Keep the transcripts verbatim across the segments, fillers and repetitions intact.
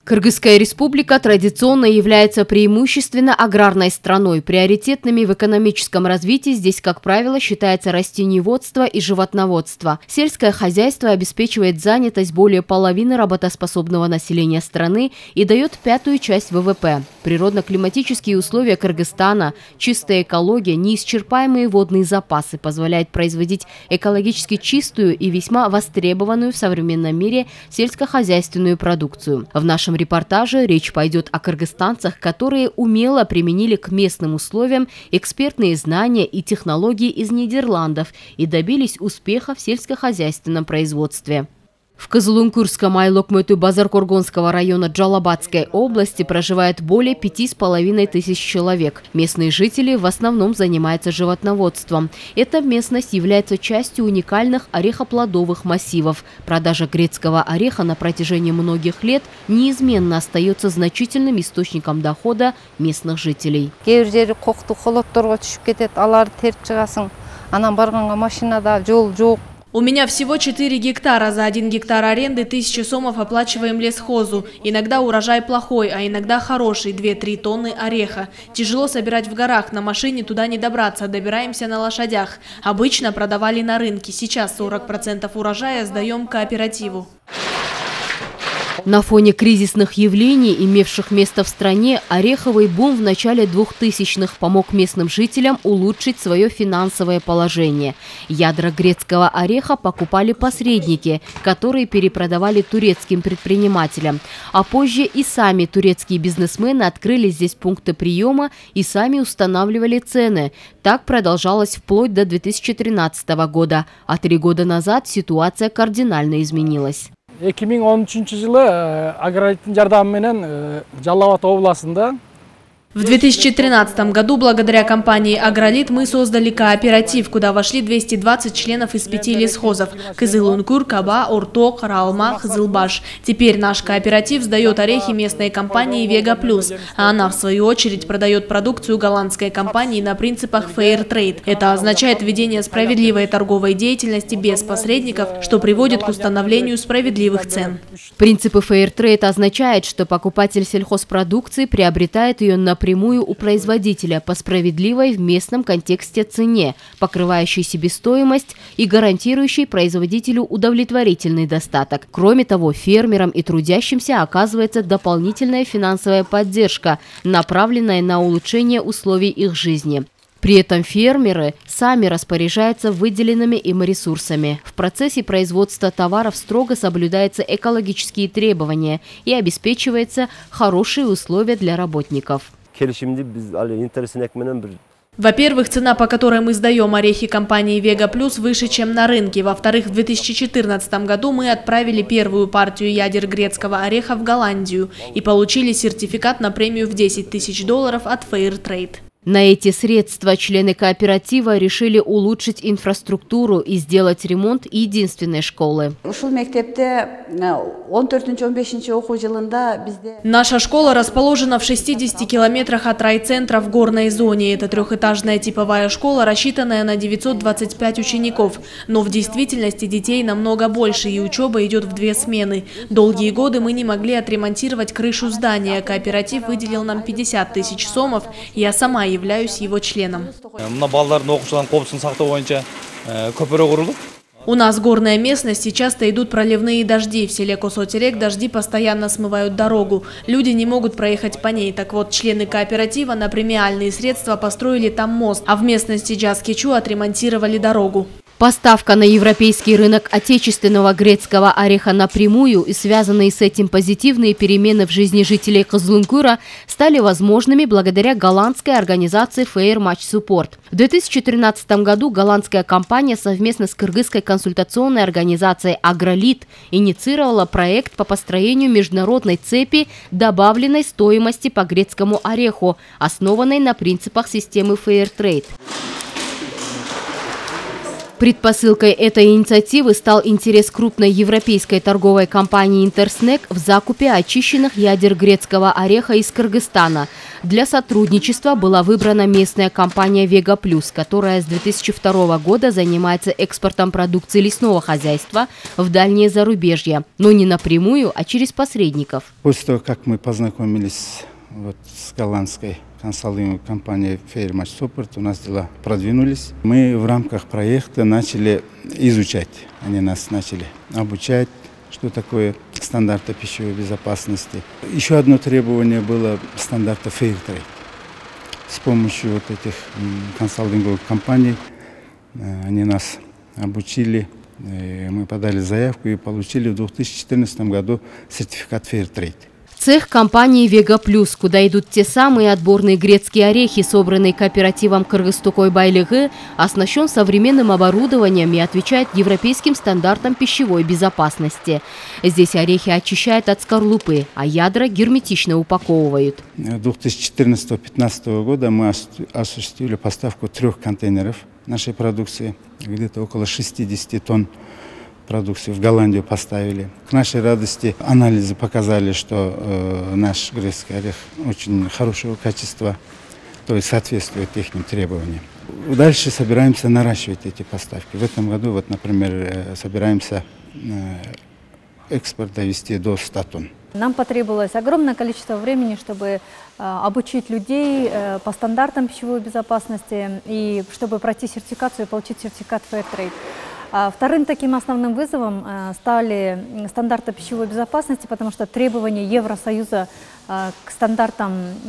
Кыргызская республика традиционно является преимущественно аграрной страной. Приоритетными в экономическом развитии здесь, как правило, считается растениеводство и животноводство. Сельское хозяйство обеспечивает занятость более половины работоспособного населения страны и дает пятую часть вэ вэ пэ. Природно-климатические условия Кыргызстана, чистая экология, неисчерпаемые водные запасы позволяют производить экологически чистую и весьма востребованную в современном мире сельскохозяйственную продукцию. В нашем репортаже речь пойдет о кыргызстанцах, которые умело применили к местным условиям экспертные знания и технологии из Нидерландов и добились успеха в сельскохозяйственном производстве. В Кызылынгурском Айлокмөтү Базаркоргонского района Джалабадской области проживает более пяти с половиной тысяч человек. Местные жители в основном занимаются животноводством. Эта местность является частью уникальных орехоплодовых массивов. Продажа грецкого ореха на протяжении многих лет неизменно остается значительным источником дохода местных жителей. У меня всего четыре гектара. За один гектар аренды тысячи сомов оплачиваем лесхозу. Иногда урожай плохой, а иногда хороший – две-три тонны ореха. Тяжело собирать в горах, на машине туда не добраться, добираемся на лошадях. Обычно продавали на рынке, сейчас сорок процентов урожая сдаем кооперативу. На фоне кризисных явлений, имевших место в стране, ореховый бум в начале двухтысячных помог местным жителям улучшить свое финансовое положение. Ядра грецкого ореха покупали посредники, которые перепродавали турецким предпринимателям. А позже и сами турецкие бизнесмены открыли здесь пункты приема и сами устанавливали цены. Так продолжалось вплоть до две тысячи тринадцатого года. А три года назад ситуация кардинально изменилась. эки миң он үчүнчү жылы аграрлиттин жардамы менен Жалал Абад областында В две тысячи тринадцатом году благодаря компании «Агролит» мы создали кооператив, куда вошли двести двадцать членов из пяти лесхозов – Кызылынгур, Каба, Урток, Ралма, Кызылбаш. Теперь наш кооператив сдает орехи местной компании «Вега Плюс», а она, в свою очередь, продает продукцию голландской компании на принципах Fair Trade. Это означает ведение справедливой торговой деятельности без посредников, что приводит к установлению справедливых цен. Принципы Fair Trade означает, что покупатель сельхозпродукции приобретает ее на прямую у производителя по справедливой в местном контексте цене, покрывающей себестоимость и гарантирующей производителю удовлетворительный достаток. Кроме того, фермерам и трудящимся оказывается дополнительная финансовая поддержка, направленная на улучшение условий их жизни. При этом фермеры сами распоряжаются выделенными им ресурсами. В процессе производства товаров строго соблюдаются экологические требования и обеспечиваются хорошие условия для работников. Во-первых, цена, по которой мы сдаем орехи компании «Вега Плюс», выше, чем на рынке. Во-вторых, в две тысячи четырнадцатом году мы отправили первую партию ядер грецкого ореха в Голландию и получили сертификат на премию в десять тысяч долларов от Fair Trade. На эти средства члены кооператива решили улучшить инфраструктуру и сделать ремонт единственной школы. Наша школа расположена в шестидесяти километрах от райцентра в горной зоне. Это трехэтажная типовая школа, рассчитанная на девятьсот двадцать пять учеников. Но в действительности детей намного больше, и учеба идет в две смены. Долгие годы мы не могли отремонтировать крышу здания. Кооператив выделил нам пятьдесят тысяч сомов. Я сама являюсь его членом. У нас горная местность, и часто идут проливные дожди. В селе Косотерек дожди постоянно смывают дорогу. Люди не могут проехать по ней. Так вот, члены кооператива на премиальные средства построили там мост, а в местности Джаскичу отремонтировали дорогу. Поставка на европейский рынок отечественного грецкого ореха напрямую и связанные с этим позитивные перемены в жизни жителей Кызылынгура стали возможными благодаря голландской организации Fair Match Support. В две тысячи тринадцатом году голландская компания совместно с кыргызской консультационной организацией «Агролит» инициировала проект по построению международной цепи добавленной стоимости по грецкому ореху, основанной на принципах системы Fair Trade. Предпосылкой этой инициативы стал интерес крупной европейской торговой компании «Интерснек» в закупе очищенных ядер грецкого ореха из Кыргызстана. Для сотрудничества была выбрана местная компания «Вега Плюс», которая с две тысячи второго года занимается экспортом продукции лесного хозяйства в дальние зарубежья, но не напрямую, а через посредников. После того, как мы познакомились вот с голландской консалтинговой компанией Fairmatch Support, у нас дела продвинулись. Мы в рамках проекта начали изучать, они нас начали обучать, что такое стандарты пищевой безопасности. Еще одно требование было стандарта Fair Trade. С помощью вот этих консалтинговых компаний они нас обучили, мы подали заявку и получили в две тысячи четырнадцатом году сертификат Fair Trade. Цех компании «Вега Плюс», куда идут те самые отборные грецкие орехи, собранные кооперативом «Кыргыз-Токой Байлыгы», оснащен современным оборудованием и отвечает европейским стандартам пищевой безопасности. Здесь орехи очищают от скорлупы, а ядра герметично упаковывают. С две тысячи четырнадцатого — две тысячи пятнадцатого года мы осуществили поставку трех контейнеров нашей продукции, где-то около шестидесяти тонн. Продукцию в Голландию поставили. К нашей радости анализы показали, что э, наш грецкий орех очень хорошего качества, то есть соответствует их требованиям. Дальше собираемся наращивать эти поставки. В этом году, вот, например, э, собираемся э, экспорт довести до ста тонн. Нам потребовалось огромное количество времени, чтобы э, обучить людей э, по стандартам пищевой безопасности и чтобы пройти сертификацию и получить сертификат Fair Trade. Вторым таким основным вызовом стали стандарты пищевой безопасности, потому что требования Евросоюза к стандартам,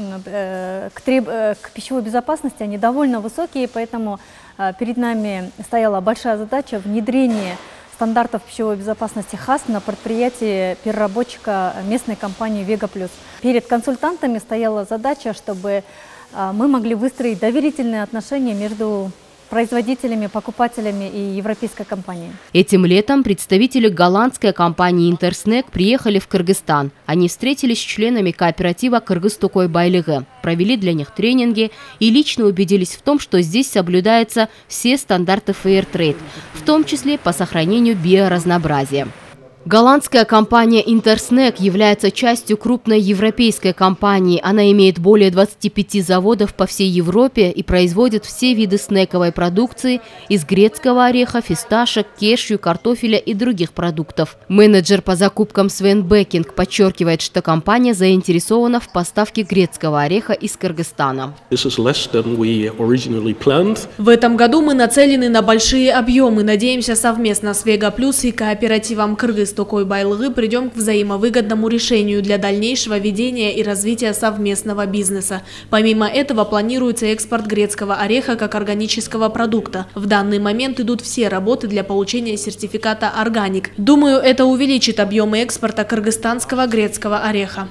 к, треб... к пищевой безопасности, они довольно высокие, поэтому перед нами стояла большая задача внедрения стандартов пищевой безопасности ХАС на предприятии переработчика местной компании «Вега Плюс». Перед консультантами стояла задача, чтобы мы могли выстроить доверительные отношения между производителями, покупателями и европейской компанией. Этим летом представители голландской компании «Интерснек» приехали в Кыргызстан. Они встретились с членами кооператива «Кыргыз-Токой Байлыгы», провели для них тренинги и лично убедились в том, что здесь соблюдаются все стандарты Fair Trade, в том числе по сохранению биоразнообразия. Голландская компания «Интерснек» является частью крупной европейской компании. Она имеет более двадцати пяти заводов по всей Европе и производит все виды снековой продукции из грецкого ореха, фисташек, кешью, картофеля и других продуктов. Менеджер по закупкам Свен Бекинг подчеркивает, что компания заинтересована в поставке грецкого ореха из Кыргызстана. В этом году мы нацелены на большие объемы. Надеемся, совместно с «Вега Плюс» и кооперативом «Кыргыз Токой Байлыгы» придем к взаимовыгодному решению для дальнейшего ведения и развития совместного бизнеса. Помимо этого планируется экспорт грецкого ореха как органического продукта. В данный момент идут все работы для получения сертификата «Органик». Думаю, это увеличит объемы экспорта кыргызстанского грецкого ореха.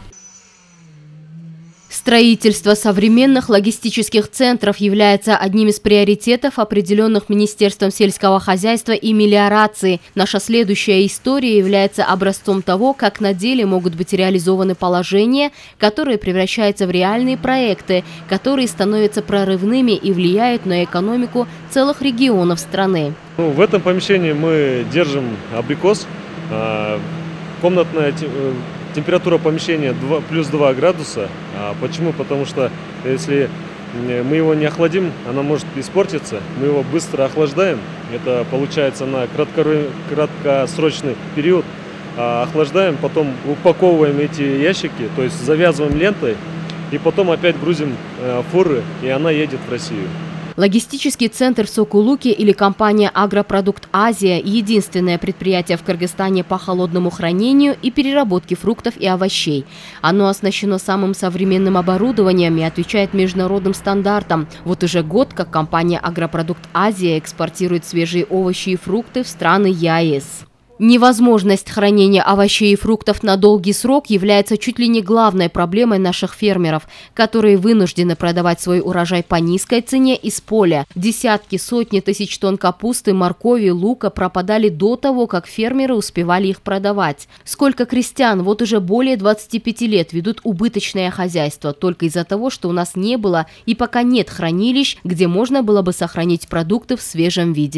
Строительство современных логистических центров является одним из приоритетов, определенных Министерством сельского хозяйства и мелиорации. Наша следующая история является образцом того, как на деле могут быть реализованы положения, которые превращаются в реальные проекты, которые становятся прорывными и влияют на экономику целых регионов страны. Ну, в этом помещении мы держим абрикос. Комнатная температура помещения плюс два градуса. А почему? Потому что если мы его не охладим, она может испортиться. Мы его быстро охлаждаем. Это получается на краткосрочный период. А охлаждаем, потом упаковываем эти ящики, то есть завязываем лентой. И потом опять грузим фуры, и она едет в Россию. Логистический центр в Сокулуке или компания «Агропродукт Азия» – единственное предприятие в Кыргызстане по холодному хранению и переработке фруктов и овощей. Оно оснащено самым современным оборудованием и отвечает международным стандартам. Вот уже год, как компания «Агропродукт Азия» экспортирует свежие овощи и фрукты в страны ЕАЭС. Невозможность хранения овощей и фруктов на долгий срок является чуть ли не главной проблемой наших фермеров, которые вынуждены продавать свой урожай по низкой цене из поля. Десятки, сотни тысяч тонн капусты, моркови, лука пропадали до того, как фермеры успевали их продавать. Сколько крестьян вот уже более двадцати пяти лет ведут убыточное хозяйство только из-за того, что у нас не было и пока нет хранилищ, где можно было бы сохранить продукты в свежем виде.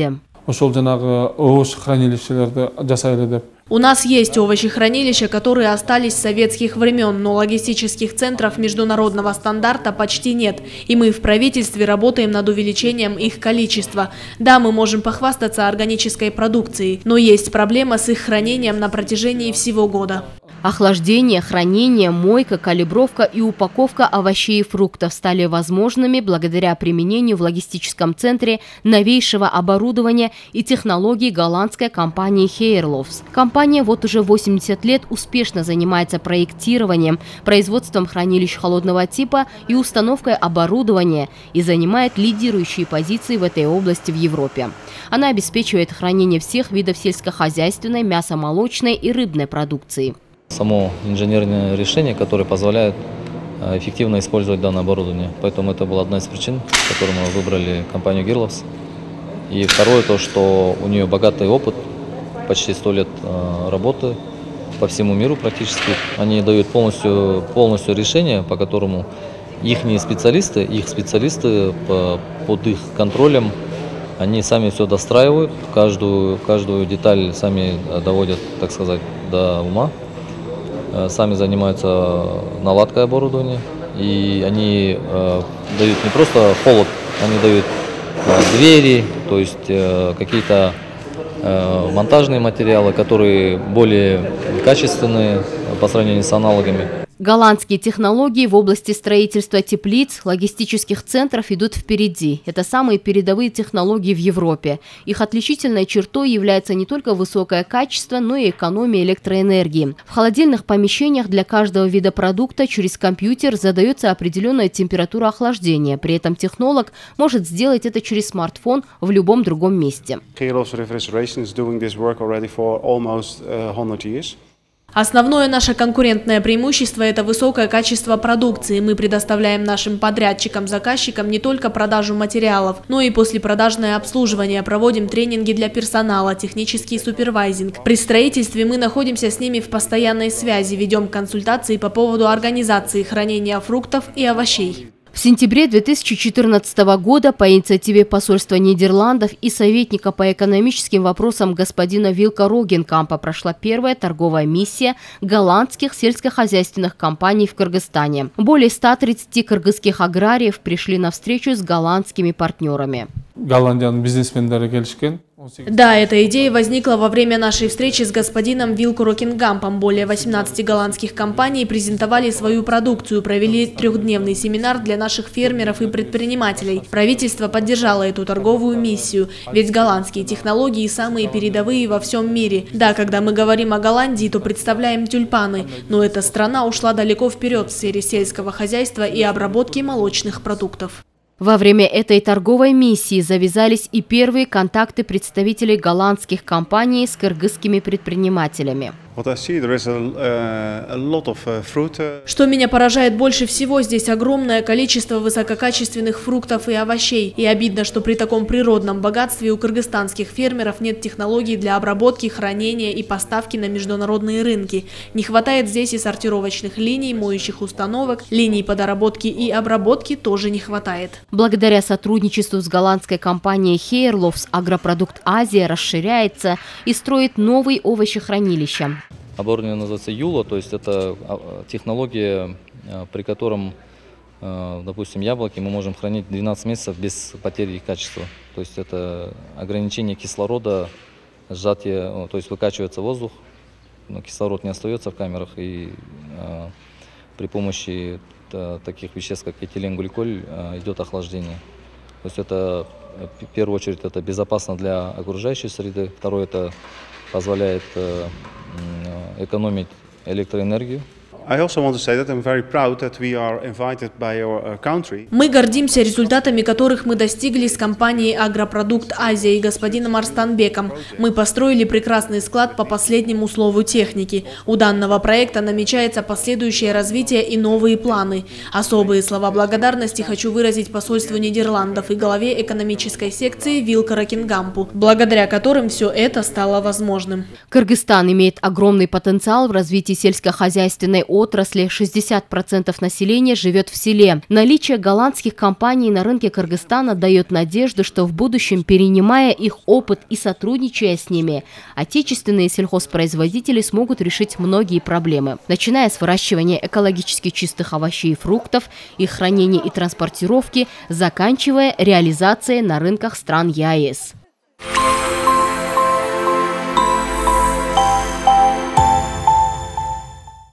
ошол жанагы овощ хранилищелерди жасайлы деп. У нас есть овощехранилища, которые остались с советских времен, но логистических центров международного стандарта почти нет. И мы в правительстве работаем над увеличением их количества. Да, мы можем похвастаться органической продукцией, но есть проблема с их хранением на протяжении всего года. Охлаждение, хранение, мойка, калибровка и упаковка овощей и фруктов стали возможными благодаря применению в логистическом центре новейшего оборудования и технологий голландской компании Heerlofs. Компания вот уже восемьдесят лет успешно занимается проектированием, производством хранилищ холодного типа и установкой оборудования и занимает лидирующие позиции в этой области в Европе. Она обеспечивает хранение всех видов сельскохозяйственной, мясомолочной и рыбной продукции. Само инженерное решение, которое позволяет эффективно использовать данное оборудование. Поэтому это была одна из причин, по которой мы выбрали компанию Heerlofs. И второе, то, что у нее богатый опыт, почти сто лет работы по всему миру практически. Они дают полностью, полностью решение, по которому их специалисты, их специалисты под их контролем, они сами все достраивают, каждую, каждую деталь сами доводят, так сказать, до ума. Сами занимаются наладкой оборудования, и они э, дают не просто холод, они дают э, двери, то есть э, какие-то э, монтажные материалы, которые более качественные по сравнению с аналогами. Голландские технологии в области строительства теплиц, логистических центров идут впереди. Это самые передовые технологии в Европе. Их отличительной чертой является не только высокое качество, но и экономия электроэнергии. В холодильных помещениях для каждого вида продукта через компьютер задается определенная температура охлаждения. При этом технолог может сделать это через смартфон в любом другом месте. Heerlofs Refrigeration is doing this work already for almost one hundred years. Основное наше конкурентное преимущество – это высокое качество продукции. Мы предоставляем нашим подрядчикам-заказчикам не только продажу материалов, но и послепродажное обслуживание, проводим тренинги для персонала, технический супервайзинг. При строительстве мы находимся с ними в постоянной связи, ведем консультации по поводу организации хранения фруктов и овощей. В сентябре две тысячи четырнадцатого года по инициативе посольства Нидерландов и советника по экономическим вопросам господина Вилка Рогенкампа прошла первая торговая миссия голландских сельскохозяйственных компаний в Кыргызстане. Более ста тридцати кыргызских аграриев пришли на встречу с голландскими партнерами. Голландиян бизнесмендері келишкен. Да, эта идея возникла во время нашей встречи с господином Вилко Рокингампом. Более восемнадцати голландских компаний презентовали свою продукцию, провели трехдневный семинар для наших фермеров и предпринимателей. Правительство поддержало эту торговую миссию, ведь голландские технологии самые передовые во всем мире. Да, когда мы говорим о Голландии, то представляем тюльпаны, но эта страна ушла далеко вперед в сфере сельского хозяйства и обработки молочных продуктов. Во время этой торговой миссии завязались и первые контакты представителей голландских компаний с кыргызскими предпринимателями. Что меня поражает больше всего, здесь огромное количество высококачественных фруктов и овощей. И обидно, что при таком природном богатстве у кыргызстанских фермеров нет технологий для обработки, хранения и поставки на международные рынки. Не хватает здесь и сортировочных линий, моющих установок, линий по доработке и обработке тоже не хватает. Благодаря сотрудничеству с голландской компанией Heerlofs Агропродукт Азия расширяется и строит новые овощехранилища. Оборудование называется Юла, то есть это технология, при котором, допустим, яблоки мы можем хранить двенадцать месяцев без потери их качества. То есть это ограничение кислорода, сжатие, то есть выкачивается воздух, но кислород не остается в камерах, и при помощи таких веществ, как этиленгликоль, идет охлаждение. То есть это, в первую очередь, это безопасно для окружающей среды, второе, это позволяет экономить электроэнергию. I also want to say that I'm very proud that we are invited by your country. Мы гордимся результатами, которых мы достигли с компанией Агропродукт Азия и господином Арстанбеком. Мы построили прекрасный склад по последнему слову техники. У данного проекта намечается последующее развитие и новые планы. Особые слова благодарности хочу выразить посольству Нидерландов и главе экономической секции Вилко Рокингампу, благодаря которым все это стало возможным. Кыргызстан имеет огромный потенциал в развитии сельскохозяйственной отрасли отрасли, шестьдесят процентов населения живет в селе. Наличие голландских компаний на рынке Кыргызстана дает надежду, что в будущем, перенимая их опыт и сотрудничая с ними, отечественные сельхозпроизводители смогут решить многие проблемы, начиная с выращивания экологически чистых овощей и фруктов, их хранения и транспортировки, заканчивая реализацией на рынках стран ЕАЭС.